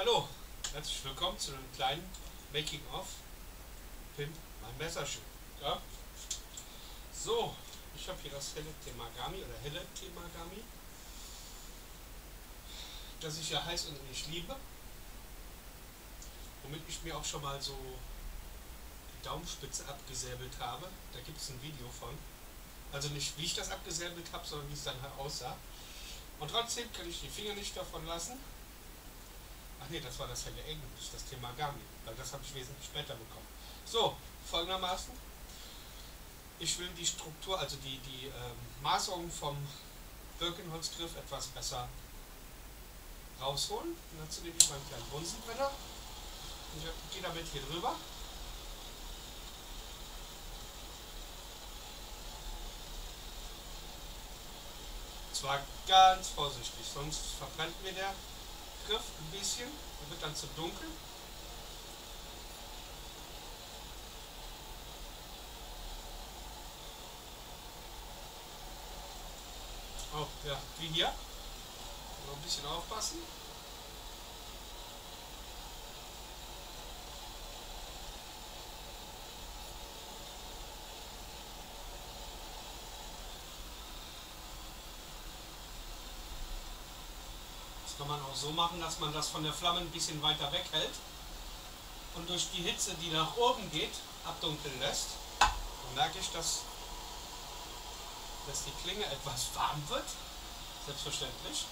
Hallo, herzlich willkommen zu einem kleinen Making-of Pimp mein Messerchen. Ja? So, ich habe hier das helle Temagami oder helle Temagami, das ich ja heiß und nicht liebe, womit ich mir auch schon mal so die Daumenspitze abgesäbelt habe. Da gibt es ein Video von. Also nicht wie ich das abgesäbelt habe, sondern wie es dann aussah. Und trotzdem kann ich die Finger nicht davon lassen. Ach nee, das war das helle Englisch, das Temagami, weil das habe ich wesentlich später bekommen. So, folgendermaßen. Ich will die Struktur, also die Maserung vom Birkenholzgriff etwas besser rausholen. Und dazu nehme ich meinen kleinen Bunsenbrenner und ich gehe damit hier drüber. Zwar ganz vorsichtig, sonst verbrennt mir der Griff ein bisschen und wird dann zu dunkel. Oh, ja, wie hier. Noch ein bisschen aufpassen. Das kann man auch so machen, dass man das von der Flamme ein bisschen weiter weg hält und durch die Hitze, die nach oben geht, abdunkeln lässt. Dann merke ich, dass die Klinge etwas warm wird. Selbstverständlich.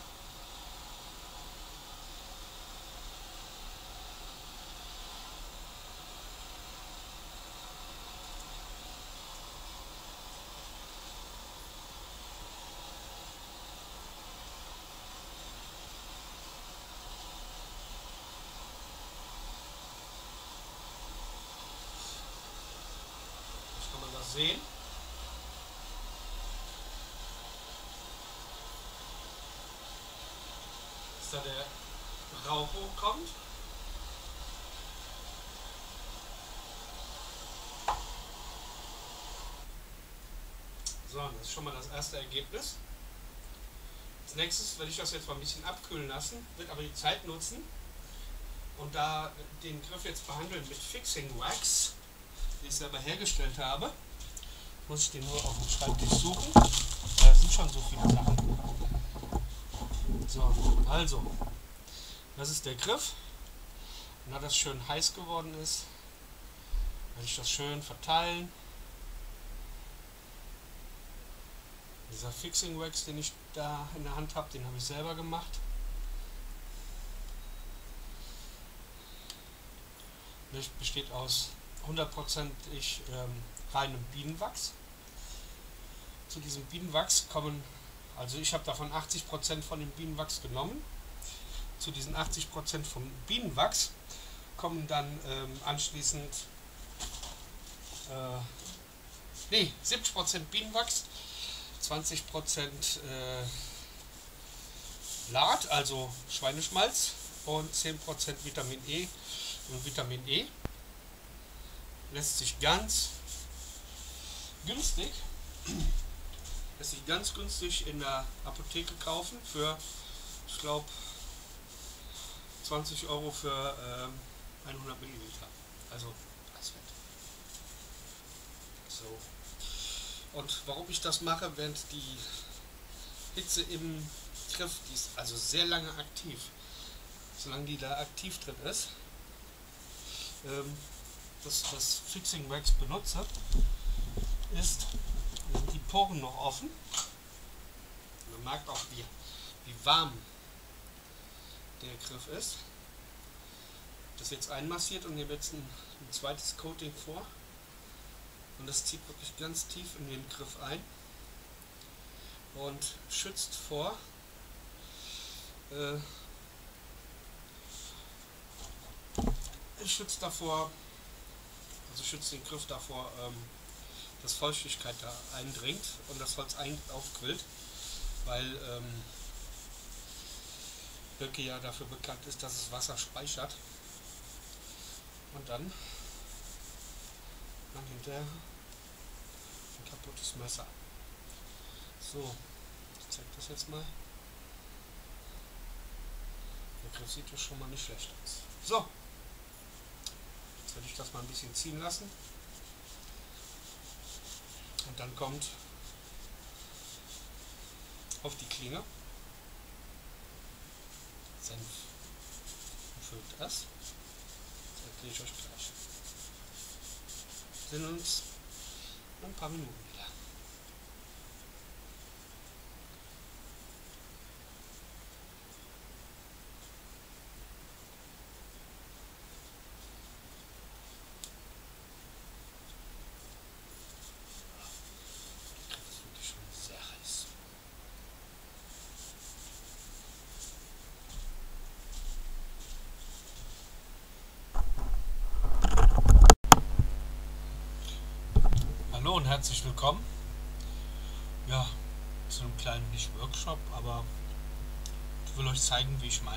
Das kann man das sehen. Dass da der Rauch hochkommt. So, das ist schon mal das erste Ergebnis. Als nächstes werde ich das jetzt mal ein bisschen abkühlen lassen, wird aber die Zeit nutzen und da den Griff jetzt behandeln mit Fixing Wax, den ich selber hergestellt habe, muss ich den nur auf dem Schreibtisch suchen. Da sind schon so viele Sachen. So, also, das ist der Griff. Und da das schön heiß geworden ist, werde ich das schön verteilen. Dieser Fixing Wax, den ich da in der Hand habe, den habe ich selber gemacht. Das besteht aus 100% reinem Bienenwachs. Zu diesem Bienenwachs kommen, also ich habe davon 80% von dem Bienenwachs genommen. Zu diesen 80% vom Bienenwachs kommen dann anschließend 70% Bienenwachs, 20% Lard, also Schweineschmalz, und 10% Vitamin E. Und Vitamin E lässt sich ganz günstig in der Apotheke kaufen für, ich glaube, 20 € für 100 Milliliter. Also als Fett. So. Und warum ich das mache, während die Hitze im Griff, die ist also sehr lange aktiv, solange die da aktiv drin ist, das Fixing Wax benutze, ist, sind die Poren noch offen. Man merkt auch, wie warm der Griff ist. Das jetzt einmassiert und nehme jetzt ein zweites Coating vor. Und das zieht wirklich ganz tief in den Griff ein und schützt vor schützt den Griff davor, dass Feuchtigkeit da eindringt und das Holz aufquillt, weil Birke ja dafür bekannt ist, dass es Wasser speichert und dann hinterher ein kaputtes Messer. So, ich zeige das jetzt mal. Der Das sieht ja schon mal nicht schlecht aus. So, jetzt werde ich das mal ein bisschen ziehen lassen. Und dann kommt auf die Klinge Senf und füllt das. Das erkläre ich euch gleich. Wir sehen uns in ein paar Minuten wieder. Das ist wirklich schon sehr heiß. Hallo und herzlich willkommen. Ja, zu einem kleinen, nicht Workshop, aber ich will euch zeigen, wie ich mein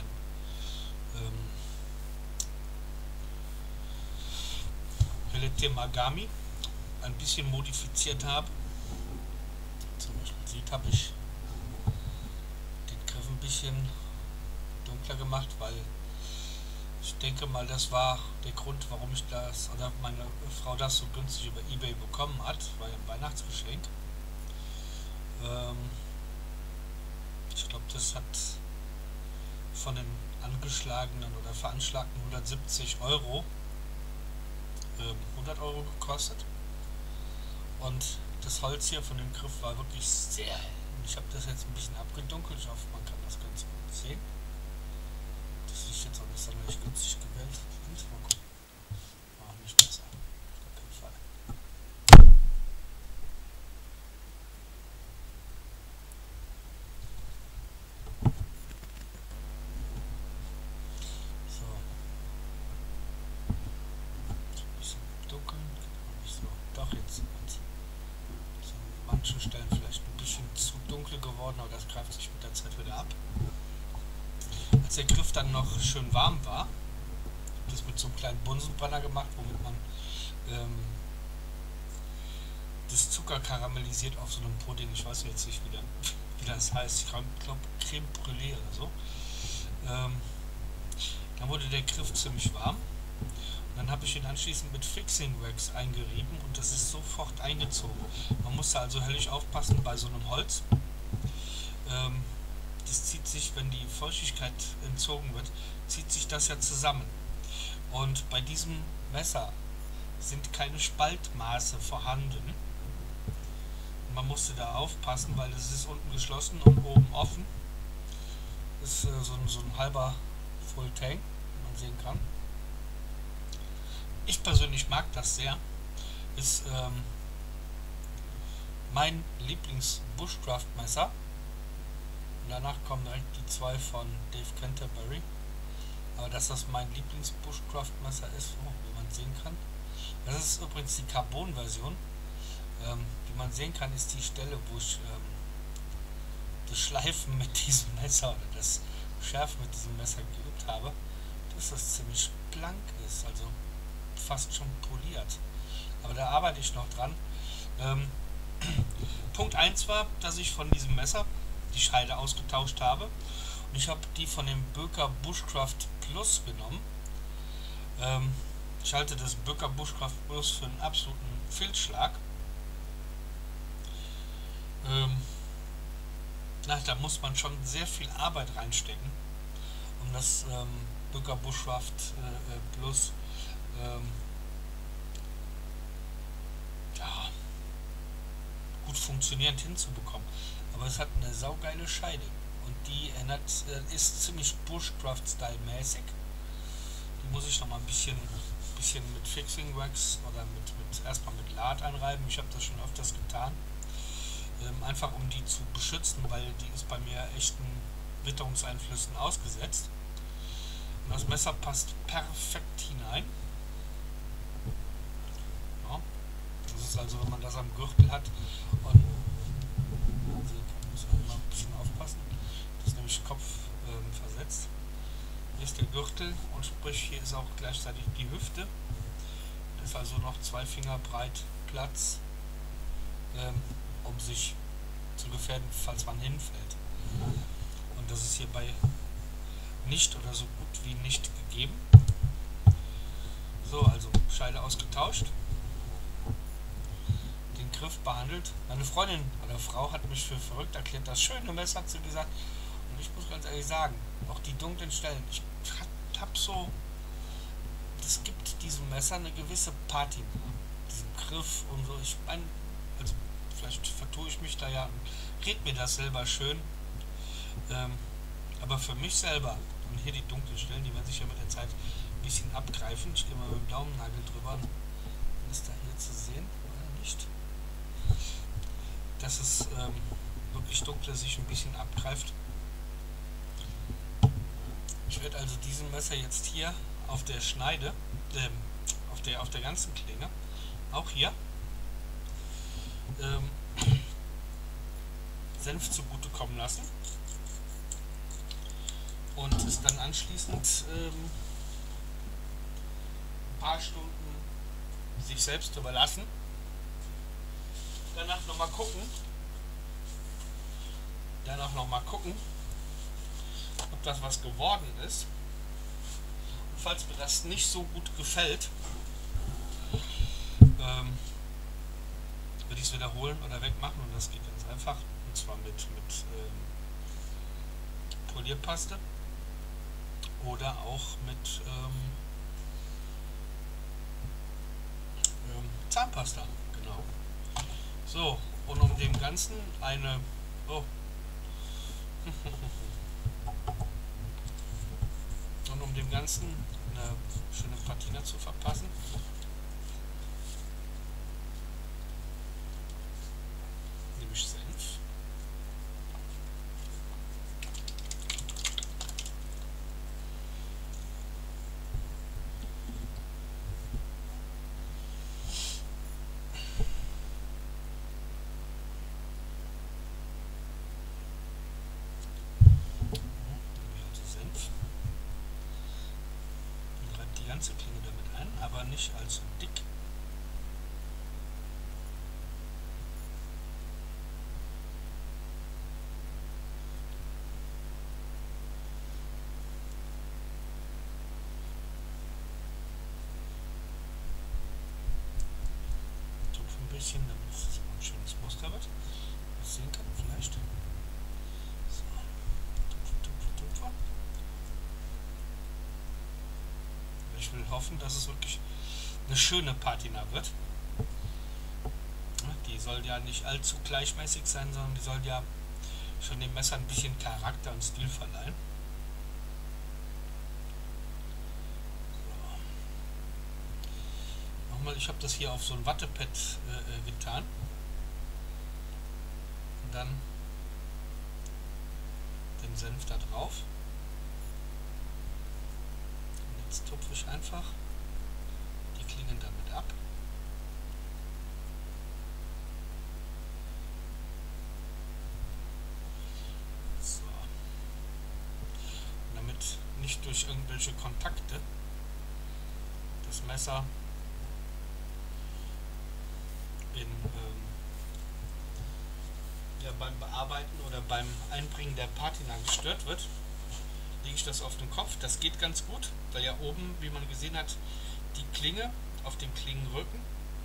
Pellet Magami ein bisschen modifiziert habe. Zum Beispiel sieht, habe ich den Griff ein bisschen dunkler gemacht, weil ich denke mal, das war der Grund, warum ich das oder meine Frau das so günstig über eBay bekommen hat, war ja ein Weihnachtsgeschenk. Ich glaube, das hat von den angeschlagenen oder veranschlagten 170 Euro 100 Euro gekostet. Und das Holz hier von dem Griff war wirklich sehr hell. Ich habe das jetzt ein bisschen abgedunkelt. Ich hoffe, man kann das ganz gut sehen. Das ist jetzt auch nicht sonderlich günstig gewählt. Mal gucken. Auch nicht besser. Auf keinen Fall. So. Ein bisschen dunkel. Nicht so. Doch, jetzt sind an manchen Stellen vielleicht ein bisschen zu dunkel geworden, aber das greift sich mit der Zeit wieder ab. Als der Griff dann noch schön warm war, das mit so einem kleinen Bunsenbrenner gemacht, womit man das Zucker karamellisiert auf so einem Pudding. Ich weiß jetzt nicht, wie das heißt. Ich glaube Creme Brûlée oder so. Dann wurde der Griff ziemlich warm. Und dann habe ich ihn anschließend mit Fixing Wax eingerieben und das ist sofort eingezogen. Man muss da also höllisch aufpassen bei so einem Holz. Das zieht sich, wenn die Feuchtigkeit entzogen wird, zieht sich das ja zusammen. Und bei diesem Messer sind keine Spaltmaße vorhanden. Man musste da aufpassen, weil es ist unten geschlossen und oben offen. Das ist so ein halber Full Tank, wie man sehen kann. Ich persönlich mag das sehr. Ist mein Lieblings-Bushcraft-Messer. Und danach kommen direkt die zwei von Dave Canterbury. Aber dass das mein Lieblings-Bushcraft-Messer ist, wie man sehen kann. Das ist übrigens die Carbon-Version. Wie man sehen kann, ist die Stelle, wo ich das Schleifen mit diesem Messer oder das Schärfen mit diesem Messer geübt habe, dass das ziemlich blank ist, also fast schon poliert. Aber da arbeite ich noch dran. Punkt 1 war, dass ich von diesem Messer die Scheide ausgetauscht habe. Und ich habe die von dem Böker Bushcraft Plus genommen. Ich halte das Böker Bushcraft Plus für einen absoluten Fehlschlag. Da muss man schon sehr viel Arbeit reinstecken, um das Böker Bushcraft Plus gut funktionierend hinzubekommen. Aber es hat eine saugeile Scheide und die ist ziemlich Bushcraft-Style mäßig. Die muss ich noch mal ein bisschen mit Fixing Wax oder erstmal mit Lard einreiben. Ich habe das schon öfters getan. Einfach um die zu beschützen, weil die ist bei mir echten Witterungseinflüssen ausgesetzt. Und das Messer passt perfekt hinein. Ja, das ist also, wenn man das am Gürtel hat und muss man mal ein bisschen aufpassen. Das ist nämlich Kopf versetzt. Hier ist der Gürtel und sprich hier ist auch gleichzeitig die Hüfte. Da ist also noch 2 Finger breit Platz, um sich zu gefährden, falls man hinfällt. Und das ist hier bei nicht oder so gut wie nicht gegeben. So, also Scheide ausgetauscht, den Griff behandelt. Meine Freundin oder Frau hat mich für verrückt erklärt. Das schöne Messer, hat sie gesagt. Und ich muss ganz ehrlich sagen, auch die dunklen Stellen, ich hab so, das gibt diesem Messer eine gewisse Party, diesen Griff und so. Ich meine, also vielleicht vertue ich mich da ja und red mir das selber schön, aber für mich selber, und hier die dunklen Stellen, die werden sich ja mit der Zeit ein bisschen abgreifen. Ich gehe mal mit dem Daumennagel drüber, ist da hier zu sehen oder nicht, dass es wirklich dunkle sich ein bisschen abgreift. Ich werde also diesem Messer jetzt hier auf der Schneide, auf der ganzen Klinge, auch hier, Senf zugutekommen lassen und es dann anschließend ein paar Stunden sich selbst überlassen. Danach nochmal gucken, ob das was geworden ist. Und falls mir das nicht so gut gefällt, würde ich es wiederholen oder wegmachen, und das geht ganz einfach, und zwar mit Polierpaste oder auch mit Zahnpasta, genau. So, und um dem Ganzen eine und um dem Ganzen eine schöne Patina zu verpassen, nehme ich Senf. Die ganze Klinge damit ein, aber nicht allzu dick. Tupfe ein bisschen, damit es ein schönes Muster wird. Was sehen kann vielleicht. So. Tupfe. Ich will hoffen, dass es wirklich eine schöne Patina wird. Die soll ja nicht allzu gleichmäßig sein, sondern die soll ja schon dem Messer ein bisschen Charakter und Stil verleihen. So. Nochmal, ich habe das hier auf so ein Wattepad getan. Und dann den Senf da drauf. Jetzt tupfe ich einfach die Klingen damit ab. So. Und damit nicht durch irgendwelche Kontakte das Messer beim Bearbeiten oder beim Einbringen der Patina gestört wird, lege ich das auf den Kopf. Das geht ganz gut, da ja oben, wie man gesehen hat, die Klinge auf dem Klingenrücken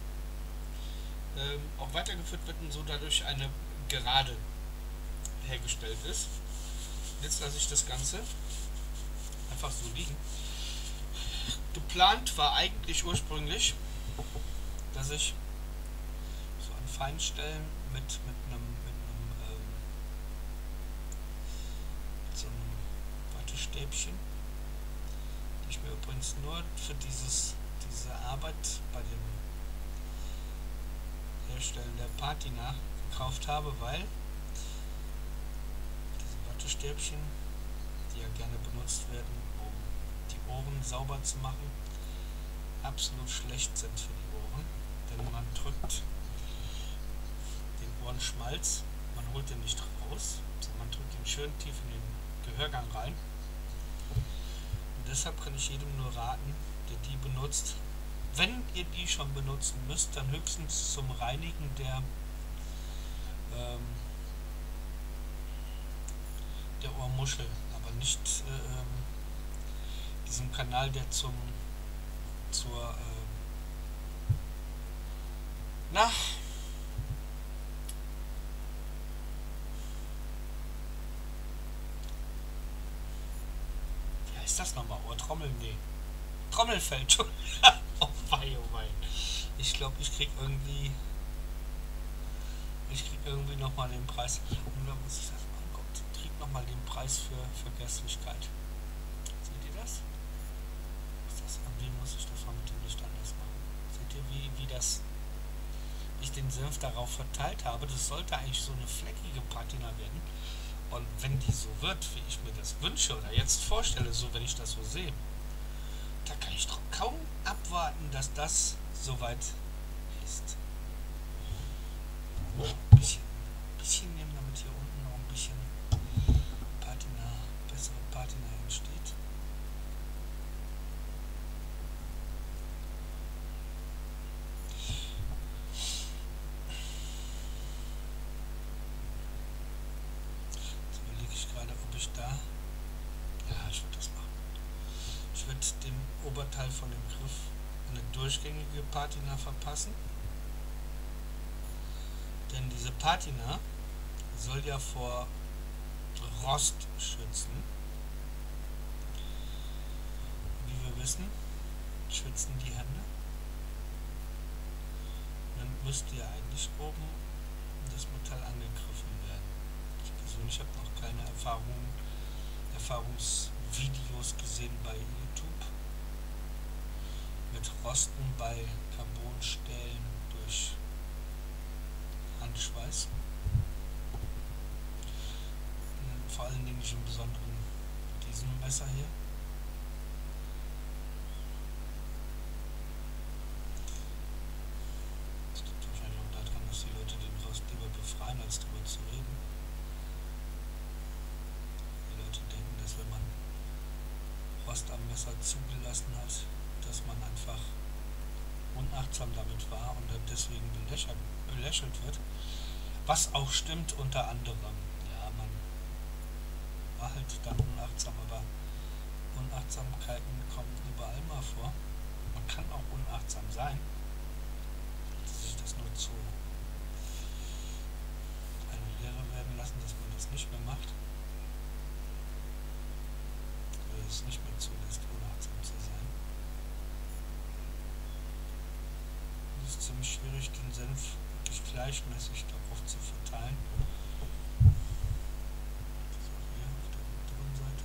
auch weitergeführt wird und so dadurch eine Gerade hergestellt ist. Jetzt lasse ich das Ganze einfach so liegen. Geplant war eigentlich ursprünglich, dass ich so an feinen Stellen mit so einem Wattestäbchen, die ich mir übrigens nur für diese Arbeit bei dem Herstellen der Patina gekauft habe, weil diese Wattestäbchen, die ja gerne benutzt werden, um die Ohren sauber zu machen, absolut schlecht sind für die Ohren, denn man drückt den Ohrenschmalz, man holt den nicht raus, sondern man drückt ihn schön tief in den Gehörgang rein. Und deshalb kann ich jedem nur raten, der die benutzt, wenn ihr die schon benutzen müsst, dann höchstens zum Reinigen der Ohrmuschel, aber aber nicht diesem Kanal, der zur na, wie heißt das nochmal? Ohrtrommel? Nee. Trommelfell, schon. Oh wei, oh wei. Ich glaube, ich krieg irgendwie nochmal den Preis. Und da muss ich sagen, oh Gott, ich krieg nochmal den Preis für Vergesslichkeit. Seht ihr das? An wen muss ich das mal mit dem Licht anders machen? Seht ihr, wie das ich den Senf darauf verteilt habe? Das sollte eigentlich so eine fleckige Patina werden. Und wenn die so wird, wie ich mir das wünsche oder jetzt vorstelle, so wenn ich das so sehe, da kann ich doch kaum abwarten, dass das soweit ist. Ein bisschen nehmen, damit hier unten noch ein bisschen bessere Patina entsteht. Jetzt überlege ich gerade, ob ich da... Ja, ich würde das machen. Ich würde dem Oberteil von dem Griff eine durchgängige Patina verpassen. Denn diese Patina soll ja vor Rost schützen. Wie wir wissen, schützen die Hände. Dann müsste ja eigentlich oben das Metall angegriffen werden. Ich persönlich habe noch keine Erfahrungsvideos gesehen bei YouTube mit Rosten bei Carbonstählen durch Handschweiß. Vor allen Dingen nicht im Besonderen mit diesem Messer hier. Das liegt wahrscheinlich auch daran, dass die Leute den Rost lieber befreien, als darüber zu reden. Die Leute denken, dass wenn man Rost am Messer zugelassen hat, dass man einfach unachtsam damit war und dann deswegen belächelt wird. Was auch stimmt unter anderem. Ja, man war halt dann unachtsam, aber Unachtsamkeiten kommen überall mal vor. Man kann auch unachtsam sein. Sich das nur zu eine Lehre werden lassen, dass man das nicht mehr macht. Oder es nicht mehr zulässt, unachtsam zu sein. Es ist ziemlich schwierig, den Senf wirklich gleichmäßig darauf zu verteilen. So, hier auf der unteren Seite.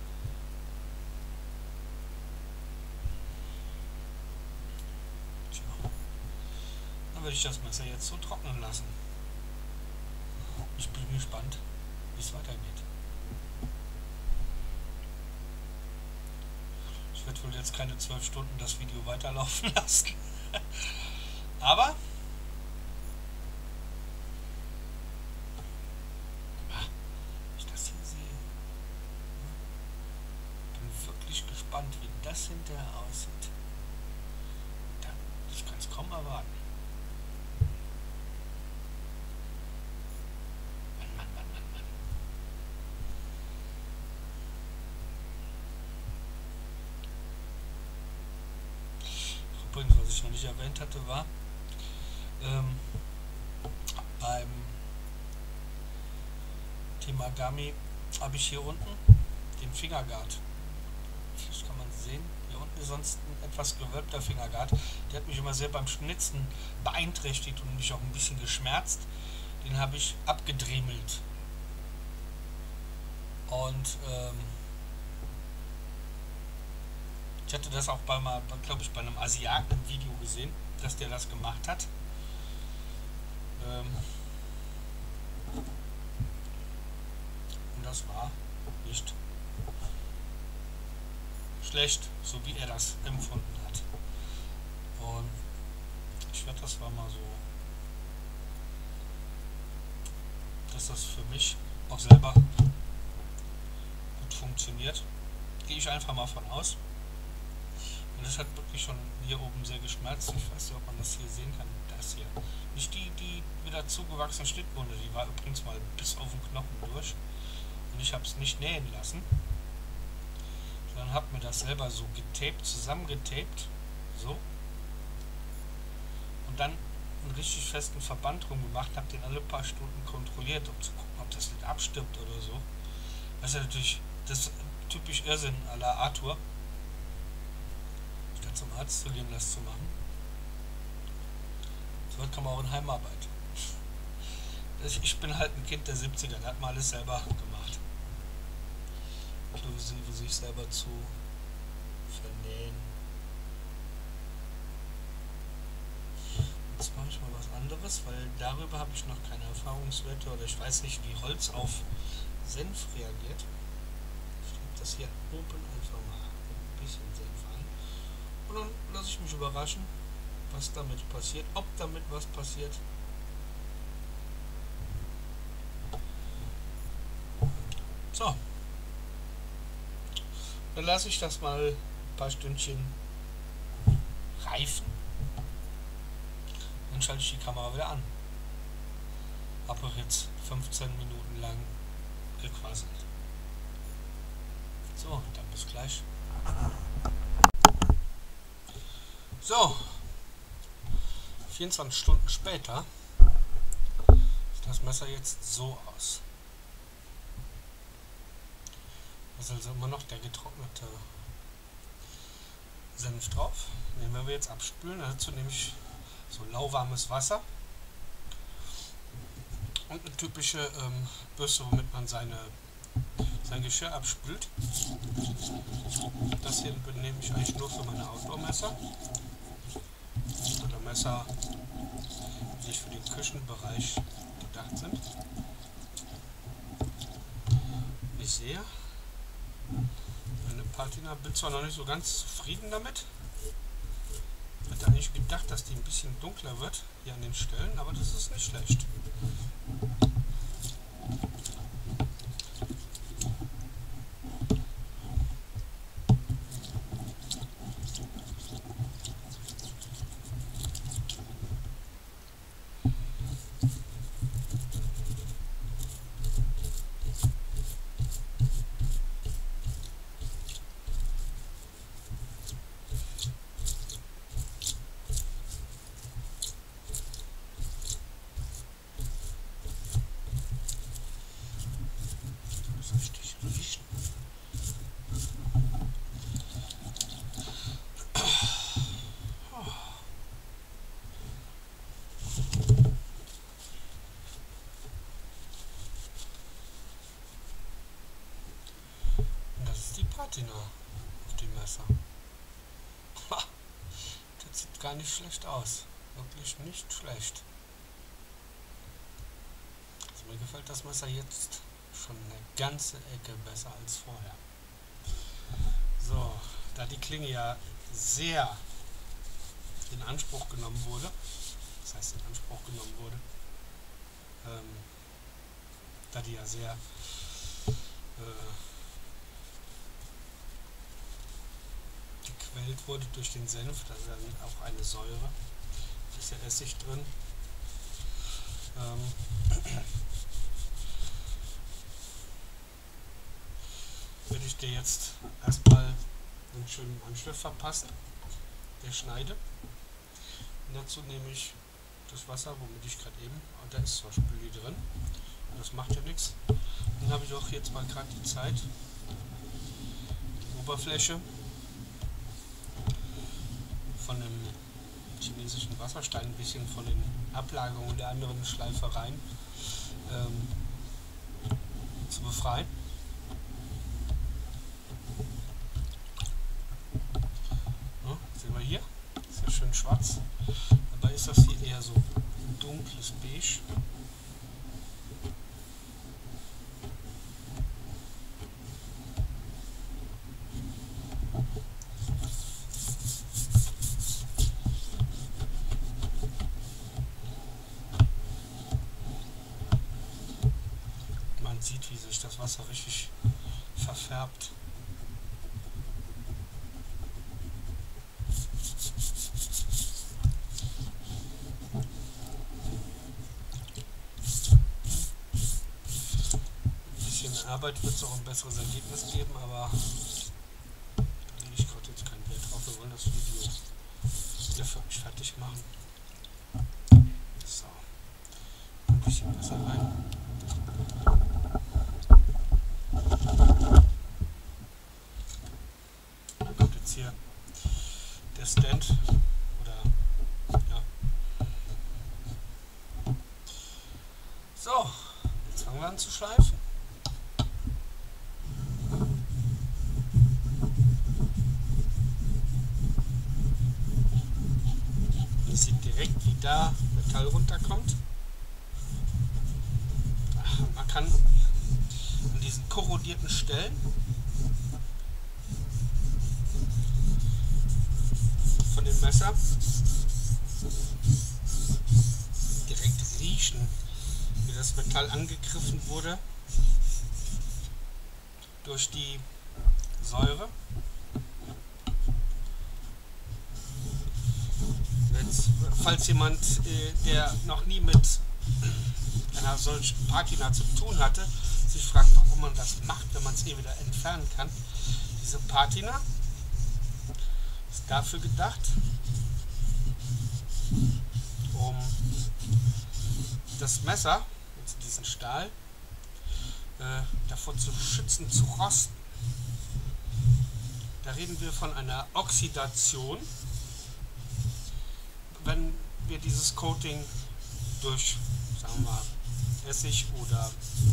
Tja. Dann würde ich das Messer jetzt so trocknen lassen. Ich bin gespannt, wie es weitergeht. Ich werde wohl jetzt keine 12 Stunden das Video weiterlaufen lassen. Aber wenn ich das hier sehe, bin wirklich gespannt, wie das hinterher aussieht. Ich kann es kaum erwarten. Mann. Übrigens, was ich noch nicht erwähnt hatte, war beim Temagami habe ich hier unten den Fingerguard. Das kann man sehen. Hier unten ist sonst ein etwas gewölbter Fingerguard. Der hat mich immer sehr beim Schnitzen beeinträchtigt und mich auch ein bisschen geschmerzt. Den habe ich abgedriemelt. Und ich hatte das auch glaube ich, bei einem Asiaten im Video gesehen, dass der das gemacht hat. Und das war nicht schlecht, so wie er das empfunden hat. Und ich werde das mal so, dass das für mich auch selber gut funktioniert. Gehe ich einfach mal von aus. Und das hat wirklich schon hier oben sehr geschmerzt. Ich weiß nicht, ob man das hier sehen kann. Das hier. Nicht die wieder zugewachsene Schnittwunde. Die war übrigens mal bis auf den Knochen durch. Und ich habe es nicht nähen lassen. Dann hab mir das selber so getaped, zusammengetaped, so. Und dann einen richtig festen Verband drum gemacht, hab den alle paar Stunden kontrolliert, um zu gucken, ob das nicht abstirbt oder so. Das ist ja natürlich das typisch Irrsinn à la Arthur, statt zum Arzt zu gehen, das zu machen. So kann man auch in Heimarbeit. Ich bin halt ein Kind der 70er, da hat man alles selber gemacht. Inklusive sich selber zu vernähen. Jetzt mache ich mal was anderes, weil darüber habe ich noch keine Erfahrungswerte oder ich weiß nicht, wie Holz auf Senf reagiert. Ich gebe das hier oben einfach mal ein bisschen Senf an. Und dann lasse ich mich überraschen, was damit passiert, ob damit was passiert. So. Dann lasse ich das mal ein paar Stündchen reifen. Dann schalte ich die Kamera wieder an. Hab auch jetzt 15 Minuten lang gequasselt. So, dann bis gleich. So. 24 Stunden später sieht das Messer jetzt so aus. Da ist also immer noch der getrocknete Senf drauf. Den werden wir jetzt abspülen. Dazu nehme ich so lauwarmes Wasser und eine typische Bürste, womit man sein Geschirr abspült. Das hier benehme ich eigentlich nur für meine Outdoor-Messer oder Messer, die für den Küchenbereich gedacht sind. Ich sehe, meine Patina, bin zwar noch nicht so ganz zufrieden damit. Ich hätte eigentlich gedacht, dass die ein bisschen dunkler wird hier an den Stellen, aber das ist nicht schlecht. Patina auf dem Messer. Ha, das sieht gar nicht schlecht aus. Wirklich nicht schlecht. Also mir gefällt das Messer jetzt schon eine ganze Ecke besser als vorher. So, da die Klinge ja sehr in Anspruch genommen wurde, das heißt in Anspruch genommen wurde, da die ja sehr gequält wurde durch den Senf, da ist dann auch eine Säure, da ist ja Essig drin. Werde ich dir jetzt erstmal einen schönen Anschliff verpassen, der Schneide. Und dazu nehme ich das Wasser, womit ich gerade eben, und da ist zwar Spüli drin, das macht ja nichts. Dann habe ich auch jetzt mal gerade die Zeit, die Oberfläche von dem chinesischen Wasserstein ein bisschen von den Ablagerungen der anderen Schleifereien zu befreien. Ja, sehen wir hier, ist ja schön schwarz, dabei ist das hier eher so dunkles Beige. Man sieht, wie sich das Wasser richtig verfärbt. Ein bisschen Arbeit wird es auch ein besseres Ergebnis geben, aber wollen das Video hier für euch fertig machen. So. Ein bisschen Wasser rein. Dann kommt jetzt hier der Stand. Oder ja. So, jetzt fangen wir an zu schleifen. Ihr seht direkt, wie da Metall runterkommt. Man kann an diesen korrodierten Stellen von dem Messer direkt riechen, wie das Metall angegriffen wurde durch die Säure. Jetzt, falls jemand, der noch nie mit einer solchen Patina zu tun hatte, sich fragt, warum man das macht, wenn man es eh wieder entfernen kann. Diese Patina ist dafür gedacht, um das Messer, also diesen Stahl, davor zu schützen, zu rosten. Da reden wir von einer Oxidation, wenn wir dieses Coating durch, sagen wir mal, Essig oder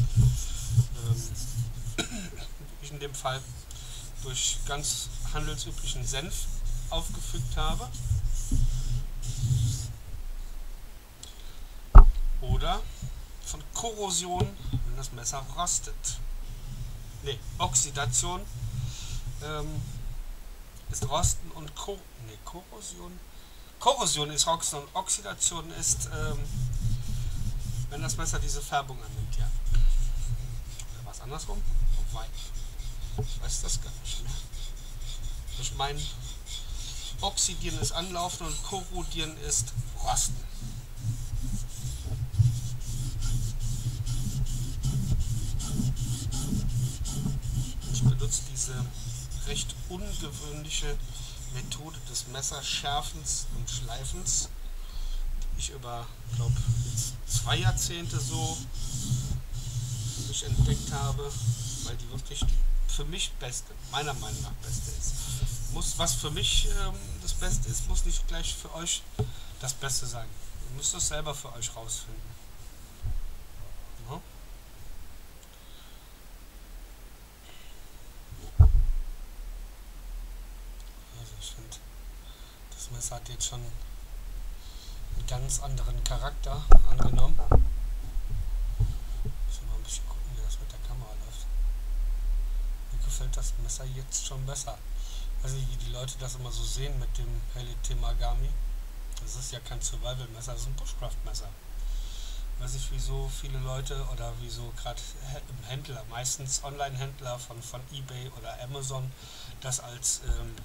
wie in dem Fall durch ganz handelsüblichen Senf aufgefügt habe. Oder von Korrosion, wenn das Messer rostet. Ne, Oxidation ist Rosten und Korrosion. Korrosion ist Rosten und Oxidation ist, wenn das Messer diese Färbung annimmt, ja. Oder was andersrum? Wobei, ich weiß das gar nicht mehr. Ich meine, Oxidieren ist Anlaufen und Korrodieren ist Rosten. Ich benutze diese recht ungewöhnliche Methode des Messerschärfens und Schleifens, die ich über, glaube ich, 2 Jahrzehnte so für mich entdeckt habe, weil die wirklich für mich beste, meiner Meinung nach beste ist. Was für mich das Beste ist, muss nicht gleich für euch das Beste sein. Ihr müsst es selber für euch rausfinden. Ja? Also ich finde, das Messer hat jetzt schon einen ganz anderen Charakter angenommen. Müssen wir mal ein bisschen gucken, wie das mit der Kamera läuft. Mir gefällt das Messer jetzt schon besser. Ich weiß nicht, wie die Leute das immer so sehen mit dem Temagami. Das ist ja kein Survival-Messer, das ist ein Bushcraft-Messer. Ich weiß nicht, wieso viele Leute oder wieso gerade Händler, meistens Online-Händler von eBay oder Amazon, das als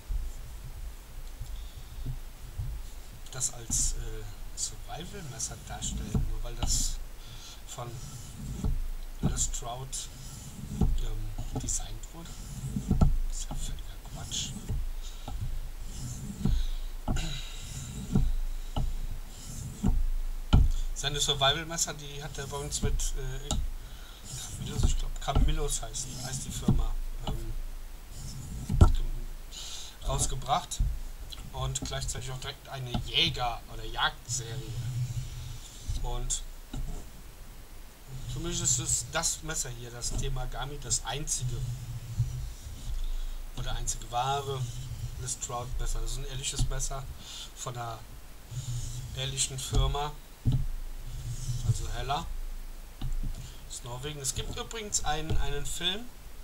Survival-Messer darstellen, nur weil das von Lestrade designt wurde. Das ist ja völliger Quatsch. Seine Survival-Messer, die hat er bei uns mit Camillus, ich glaube Camillus heißt die Firma, rausgebracht und gleichzeitig auch direkt eine Jäger- oder Jagdserie. Und für mich ist es das Messer hier, das Temagami, das einzige oder einzige wahre Lestrade Messer. Das ist ein ehrliches Messer von einer ehrlichen Firma, also Hella aus Norwegen. Es gibt übrigens einen Film,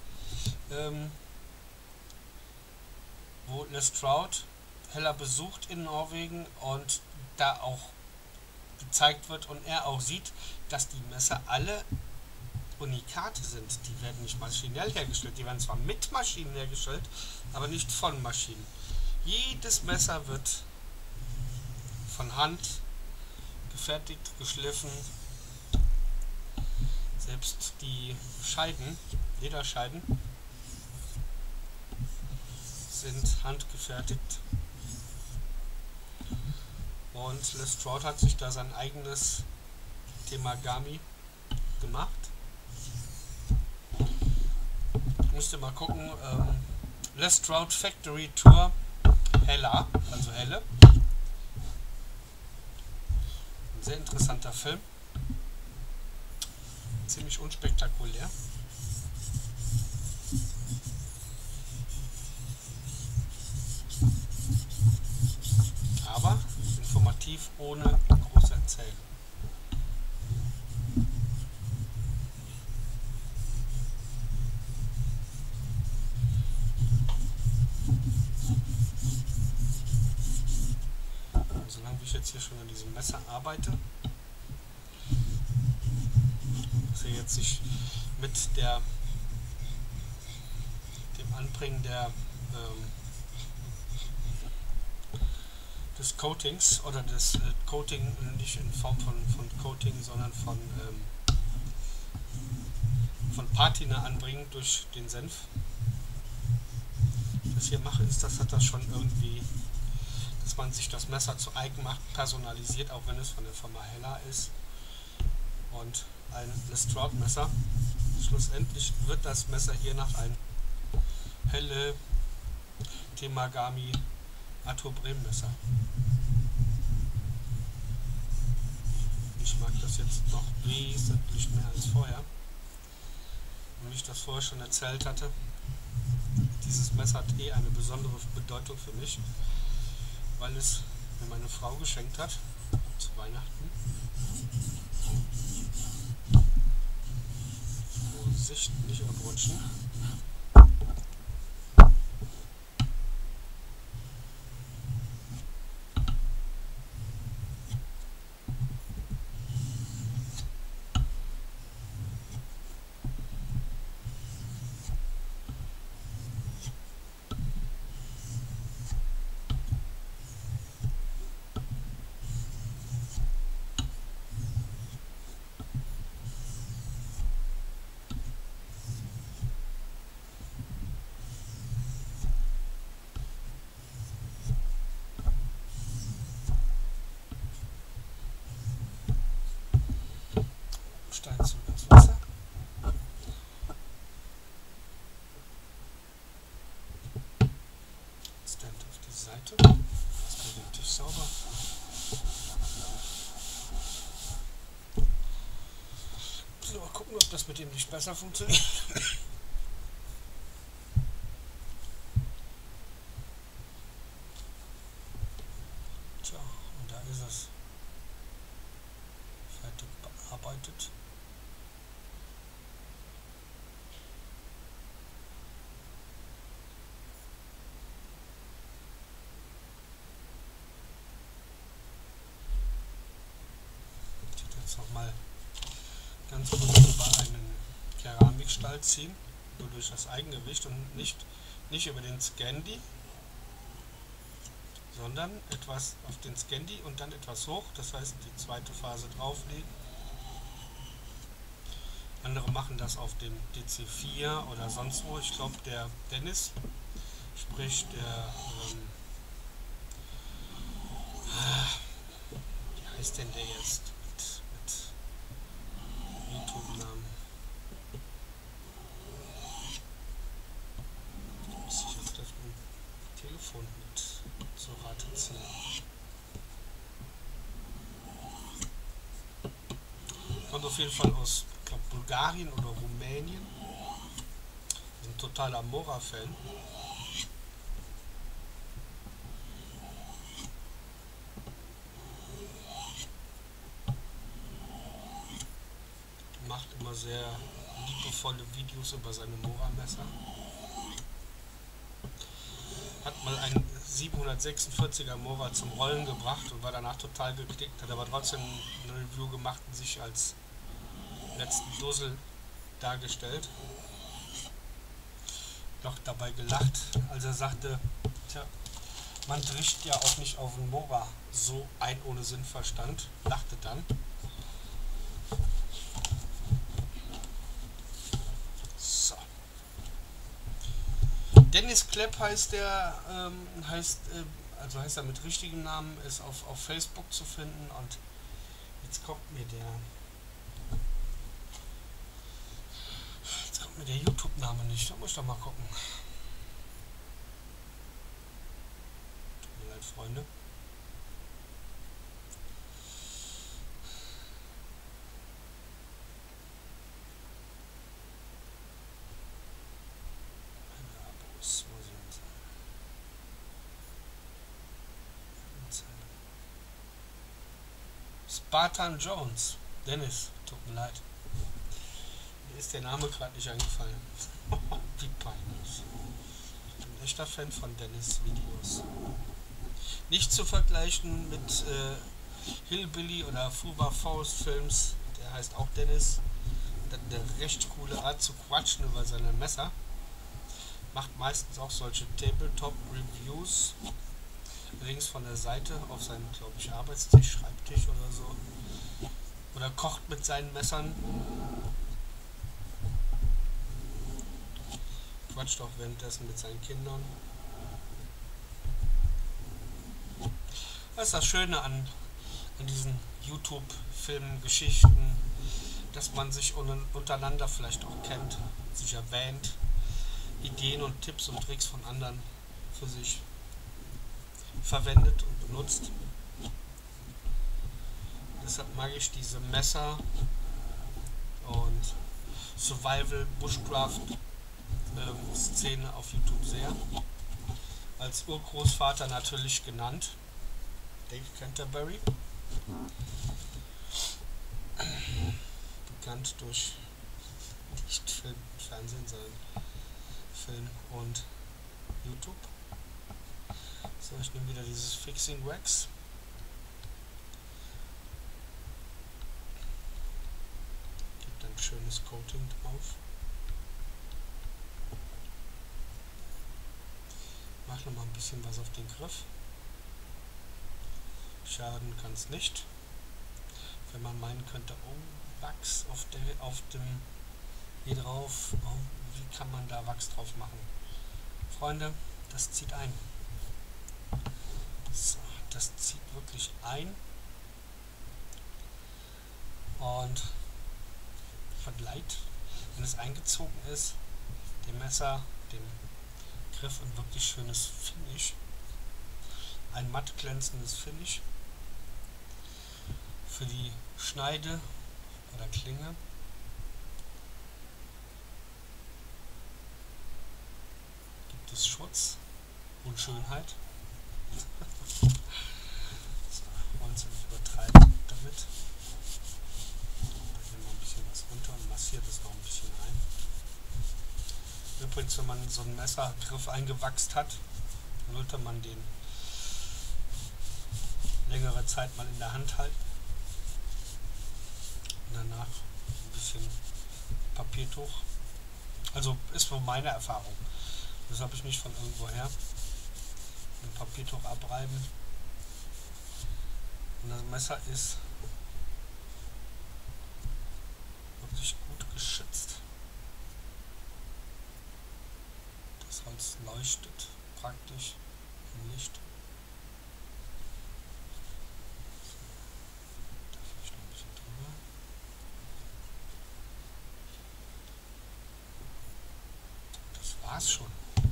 wo Lestrade Hella besucht in Norwegen und da auch gezeigt wird und er auch sieht, dass die Messer alle Unikate sind. Die werden nicht maschinell hergestellt, die werden zwar mit Maschinen hergestellt, aber nicht von Maschinen. Jedes Messer wird von Hand gefertigt, geschliffen. Selbst die Scheiden, Lederscheiden, sind handgefertigt. Und Lestrade hat sich da sein eigenes Temagami gemacht. Müsst ihr mal gucken. Lestrade Factory Tour Hella, also Helle. Ein sehr interessanter Film. Ziemlich unspektakulär. Aber informativ ohne groß erzählen. Solange ich jetzt hier schon an diesem Messer arbeite, dass er jetzt sich mit dem Anbringen des Coatings oder des Coating, nicht in Form von Coating, sondern von Patina anbringen durch den Senf. Was ich hier mache, ist, dass das schon irgendwie, dass man sich das Messer zu eigen macht, personalisiert, auch wenn es von der Firma Hella ist. Und ein Lestrade Messer. Schlussendlich wird das Messer hier nach einem Helle Temagami Arthur Brehm Messer. Ich mag das jetzt noch wesentlich mehr als vorher. Und wie ich das vorher schon erzählt hatte, dieses Messer hat eine besondere Bedeutung für mich, weil es mir meine Frau geschenkt hat zu Weihnachten. Vorsicht, nicht abrutschen. Stein zurück ins Wasser. Stand auf die Seite. Das ist relativ sauber. So, mal gucken, ob das mit dem Licht besser funktioniert. Tja, und da ist es. Fertig bearbeitet. Nochmal ganz kurz über einen Keramikstahl ziehen, nur durch das Eigengewicht und nicht über den Scandi, sondern etwas auf den Scandi und dann etwas hoch, das heißt die zweite Phase drauflegen. Andere machen das auf dem DC4 oder sonst wo. Ich glaube der Dennis, sprich der wie heißt denn der jetzt? YouTube-Namen. Muss ich jetzt auf dem Telefon mit zur Rate ziehen. Kommt auf jeden Fall aus, ich glaube, Bulgarien oder Rumänien. Ist ein totaler Mora-Fan. Macht immer sehr liebevolle Videos über seine Mora-Messer. Hat mal ein 746er Mora zum Rollen gebracht und war danach total geklickt, hat aber trotzdem eine Review gemacht und sich als letzten Dussel dargestellt. Noch dabei gelacht, als er sagte, tja, man bricht ja auch nicht auf den Mora so ein ohne Sinnverstand, lachte dann. So. Dennis Klepp heißt der, also heißt er mit richtigem Namen, ist auf Facebook zu finden. Und jetzt kommt mir der YouTube-Name nicht. Da muss ich doch mal gucken. Tut mir leid, Freunde. Meine Abos, wo sind sie? Spartan Jones. Dennis, tut mir leid. Mir ist der Name gerade nicht eingefallen. Wie peinlich. Ich bin ein echter Fan von Dennis Videos. Nicht zu vergleichen mit Hillbilly oder Fuba Forest Films. Der heißt auch Dennis. Der hat eine recht coole Art zu quatschen über seine Messer. Macht meistens auch solche Tabletop Reviews. Links von der Seite auf seinem, glaube ich, Arbeitstisch, Schreibtisch oder so. Oder kocht mit seinen Messern. Quatscht auch währenddessen mit seinen Kindern. Das ist das Schöne an diesen YouTube-Filmen, Geschichten, dass man sich untereinander vielleicht auch kennt, sich erwähnt, Ideen und Tipps und Tricks von anderen für sich verwendet und benutzt. Deshalb mag ich diese Messer und Survival Bushcraft Szene auf YouTube sehr. Als Urgroßvater natürlich genannt, Dave Canterbury. Bekannt durch nicht Film und Fernsehen, sondern Film und YouTube. So, ich nehme wieder dieses Fixing Wax. Gibt ein schönes Coating drauf. Mach noch mal ein bisschen was auf den Griff. Schaden kann es nicht. Wenn man meinen könnte, oh, Wachs auf dem hier drauf, oh, wie kann man da Wachs drauf machen? Freunde, das zieht ein. So, das zieht wirklich ein und verleiht, wenn es eingezogen ist, dem Messer, dem Griff ein wirklich schönes Finish. Ein matt glänzendes Finish. Für die Schneide oder Klinge gibt es Schutz und Schönheit. So, wollen Sie nicht übertreiben damit. Da nehmen wir ein bisschen was runter und massiert es noch ein bisschen ein. Übrigens, wenn man so einen Messergriff eingewachst hat, sollte man den längere Zeit mal in der Hand halten. Und danach ein bisschen Papiertuch. Also ist nur meine Erfahrung. Das habe ich nicht von irgendwoher. Ein Papiertuch abreiben. Und das Messer ist wirklich gut geschützt. Das Holz leuchtet praktisch im Licht. Da vielleicht noch ein bisschen drüber. Das war's schon.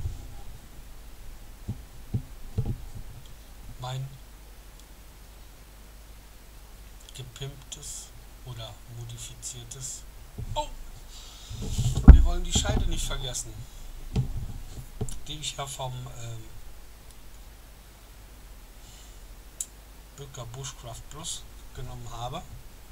Mein gepimptes oder modifiziertes. Oh! Wir wollen die Scheide nicht vergessen, die ich ja vom Böker Bushcraft Plus genommen habe.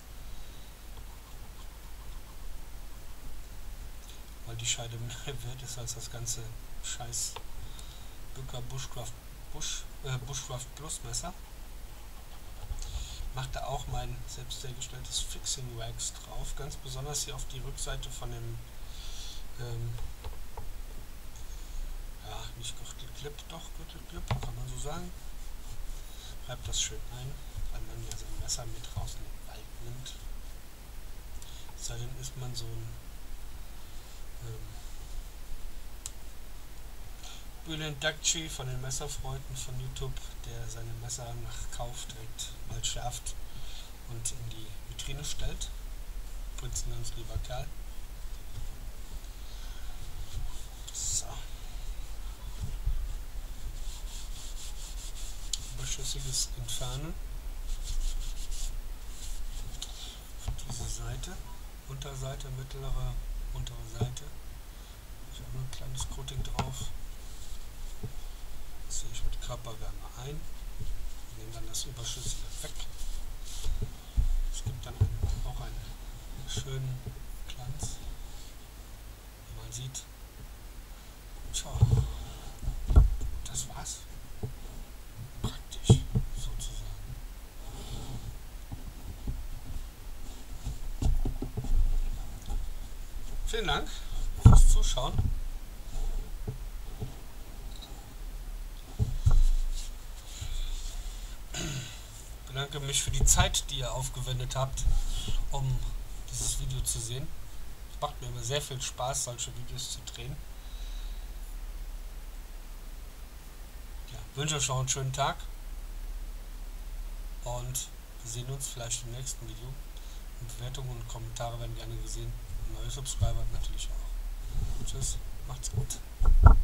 Weil die Scheide mehr wert ist als das ganze scheiß Böker Bushcraft Plus Messer. Macht da auch mein selbst hergestelltes Fixing Wax drauf, ganz besonders hier auf die Rückseite von dem ja, nicht Gürtelclip, doch Gürtelclip, kann man so sagen. Reibt das schön ein, weil man ja sein Messer mit raus in den Wald nimmt. Es sei denn, ist man so ein Bülent Dakci von den Messerfreunden von YouTube, der seine Messer nach Kauf direkt mal schärft und in die Vitrine stellt. Übrigens ein ganz lieber Kerl. So. Überschüssiges Entfernen. Auf diese Seite. Unterseite, mittlere, untere Seite. Ich habe nur ein kleines Coating drauf. Das ziehe ich mit Körperwärme ein. Nehme dann das Überschüssige weg. Es gibt dann auch einen schönen Glanz, wie man sieht. Tja, das war's. Praktisch, sozusagen. Vielen Dank fürs Zuschauen. Ich bedanke mich für die Zeit, die ihr aufgewendet habt, um dieses Video zu sehen. Es macht mir immer sehr viel Spaß, solche Videos zu drehen. Ja, wünsche euch noch einen schönen Tag und wir sehen uns vielleicht im nächsten Video. Und Bewertungen und Kommentare werden gerne gesehen. Und neue Subscriber natürlich auch. Tschüss, macht's gut.